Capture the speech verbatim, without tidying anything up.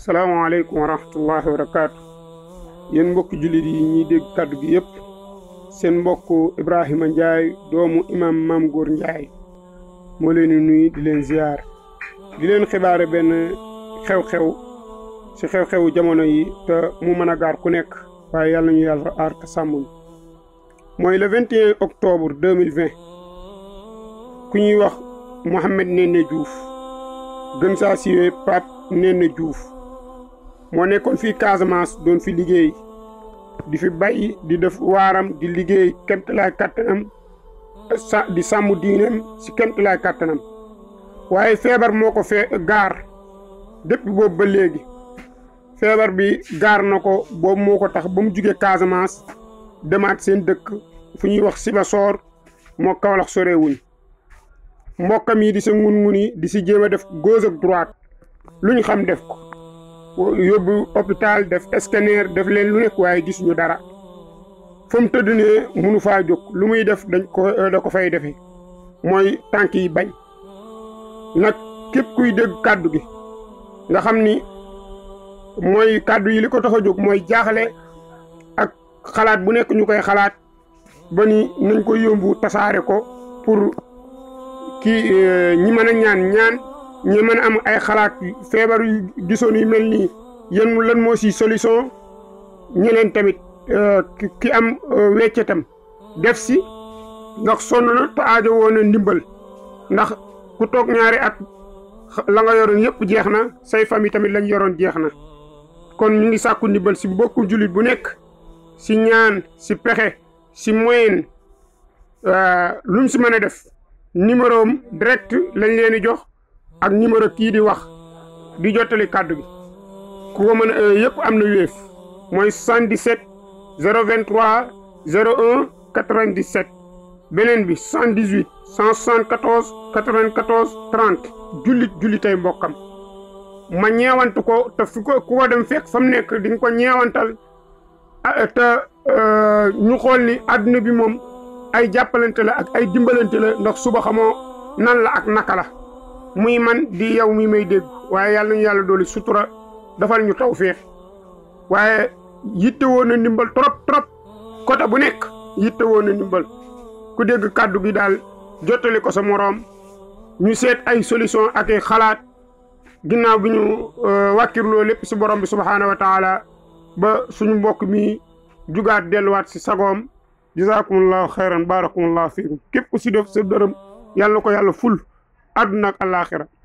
salaamaaleykum wa rahmatullahi wa barakaatu yéen mbokki jullit yi ñuy dégg kàddu gi yëpp seen mbokk Ibrahima Ndiaye doomu imam Mame Gor Ndiaye moo leen di nuyu di leen ziar di leen xibaare benn xew-xew si xew-xewu jamono yi te mu mën a gaar ku nekk waaye yàlla ñu yàlla aar te sàmmuñ mooy le vingt et un octobre deux mille vingt ku ñuy wax Mouhamed Néné Diouf gën saa siiwee Pape Néné Diouf moo nekkoon fii Casamance doon fi liggéey di fi bay di def waaram di liggéey kemtalaay kàttanam sa di sàmm diineem si kemtalaay kàttanam waaye feebar moo ko fee gaar depuis boobu ba léegi feebar bi gaar na ko boobu moo ko tax ba mu jugee Casamance demaat seen dëkk fu ñuy wax Sibassor moo Kaolack sorewuñ mbokkam yi di sa ngun-nguni di si jéem a def gauche ak droite lu ñu xam def ko yóbbu hôpital def scanner def leen lu nekk waaye gisuñu dara fa mu tëdd ne munu faa jóg lu muy def dañ ko da ko fay defee mooy tànk yi bañ nag képp kuy dégg kàddu gi nga xam ni mooy kàddu yi li ko tax a jóg mooy jaaxle ak xalaat bu nekk ñu koy xalaat ba ni nañ ko yóbbu tasaare ko pour kii ñi mën a ñaan ñaan ñi mën a am ay xalaat feebar yu gisoon yu mel nii yéen lan moo si solution ñeneen tamit ki am weccetam def si ndax sonn na te aajo woon na ndimbal ndax ku toog ñaari at la nga yoroon yëpp jeex na say famille tamit lañ yoroon jeex na kon ñu ngi sàkku ndimbal si mbokku jullit bu nekk si ñaan si pexe si moyen lu mu si mën a def numéro am direct lañ leen di jox ak numéro kii di wax di jottali kàddu gi ku ko mën a yëpp am na wéef mooy soixante-dix-sept zéro vingt-trois zéro un quatre-vingt-dix-sept beneen bi soixante-dix-huit cent soixante-quatorze quatre-vingt-quatorze trente jullit jullitay mbokkam ma ñeewantu ko te fu ko ku ko dem fekk fa mu nekk di nga ko ñeewantal te ñu xool ni adduna bi moom ay jàppalante la ak ay dimbalante la ndax suba xamoo nan la ak naka la muy man di yow mi may dégg waaye yàlla ñu yàlla dooli sutura dafal ñu tawfeex waaye yitte woon na ndimbal trop trop côté bu nekk yitte woon na ndimbal ku dégg kàddu gi daal jottali ko sa moroom ñu seet ay solution ak ay xalaat ginnaaw bi ñu wàkkirloo lépp si borom bi subhaanahu wa taala ba suñu mbokk mi jugaat delluwaat si sagoom jazakumullahu xayran barakumullahu fiikum képp ku si def sa dërëm yàlla ko yàlla ful àdduna ak àllaaxira